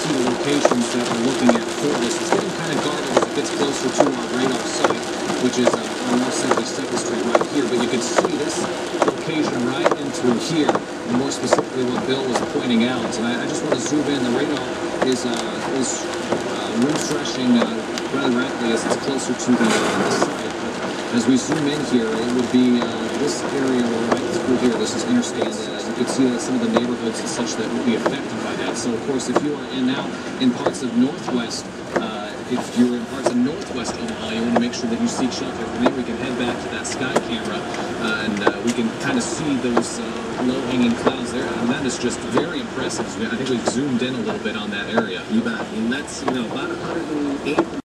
see the locations that we're looking at for this. It's getting kind of guarded as it gets closer to our radar site, which is on North 72nd Street right here. But you can see this location right into here, and more specifically what Bill was pointing out. And I just want to zoom in. The radar is refreshing rather rapidly as it's closer to the site. As we zoom in here, it would be this area right through here. This is interstate. You can see that some of the neighborhoods and such that would be affected by that. So, of course, if you are in parts of Northwest, if you're in parts of Northwest Omaha, you want to make sure that you seek shelter. Maybe we can head back to that sky camera, and we can kind of see those low-hanging clouds there. And that is just very impressive. I think we've zoomed in a little bit on that area. You bet. And that's, about 108.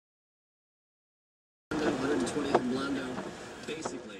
120 from Blondo, basically.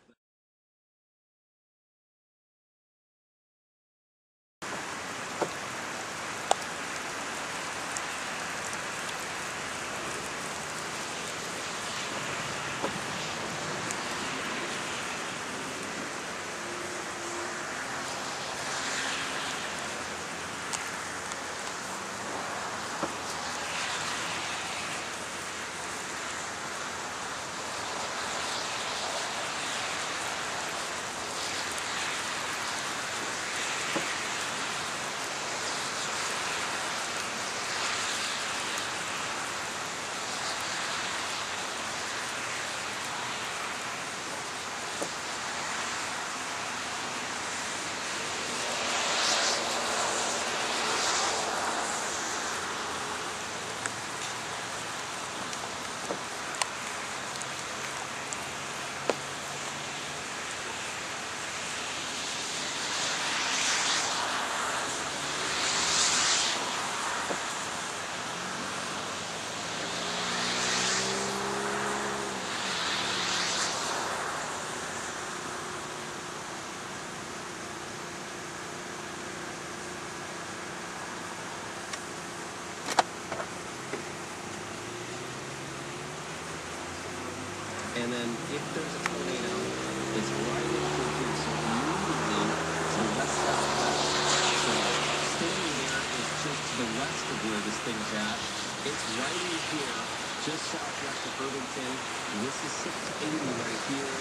And then if there's a tornado, it's right in through here, so immediately to the west-southwest. So standing there is just to the west of where this thing is at. It's right in here, just southwest of Irvington. This is 680 right here.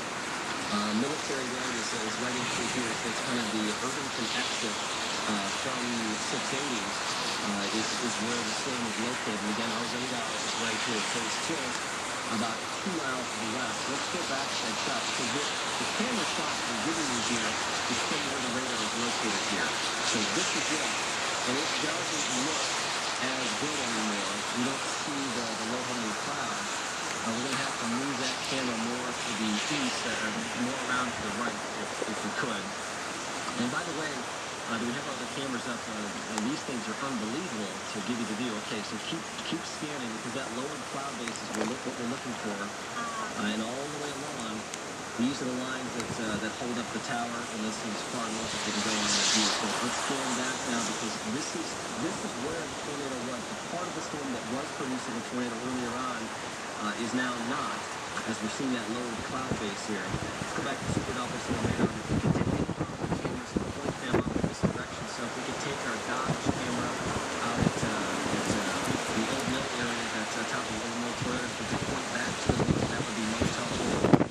Military Road is right in through here, so it's kind of the Irvington exit from 680 is where the storm is located. And again, our radar is right here, so it's just about 2 miles to the west. Let's go back to that shot. So the camera shot we're giving you here is from where the radar is located here. So this is it, and it doesn't look as good anymore. You don't see the low-hanging clouds. We're going to have to move that camera more to the east, or more around to the right, if we could. And by the way, do we have other cameras up? And these things are unbelievable to give you the view. Okay, so keep scanning, because that lowered cloud base is what we're looking for. And all the way along, these are the lines that hold up the tower, and this is far north as we can go on that view. So let's scan back now, because this is where the tornado was. The part of the storm that was producing a tornado earlier on is now not, as we're seeing that lowered cloud base here. Let's go back to Super Doppler storm radar. If we could take cameras and point them up in this direction. So if we could take our Dodge camera out at the Old Mill area, that's top of the Old Mill Toyota, if we could point back to the north, that would be most helpful.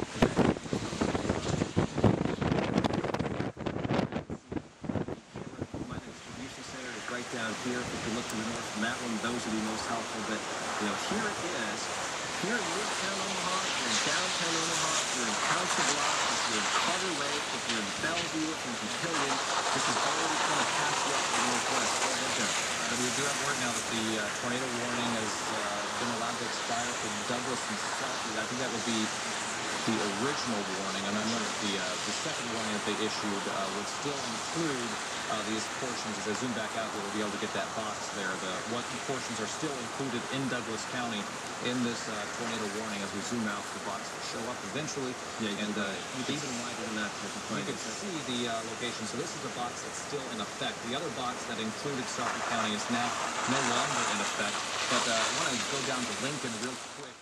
My distribution center is right down here. If we could look to the north from that one, those would be most helpful. But here it is. Here in Midtown Omaha, if you're in downtown Omaha, if you're in Council Bluffs, if you're in Carter Lake, if you're in Bellevue, if you're in Papillion, this is already kind of past up to the northwest. Go ahead, Jeff. We do have word now that the tornado warning has been allowed to expire for Douglas and Southie. I think that would be the original warning. And I know that the second warning that they issued would still include these portions. As I zoom back out, we'll be able to get that box there. What portions are still included in Douglas County in this tornado warning. As we zoom out, the box will show up eventually. Yeah, and even wider than that. You can see the location. So this is a box that's still in effect. The other box that included Southie County is now no longer in effect. But I want to go down to Lincoln real quick.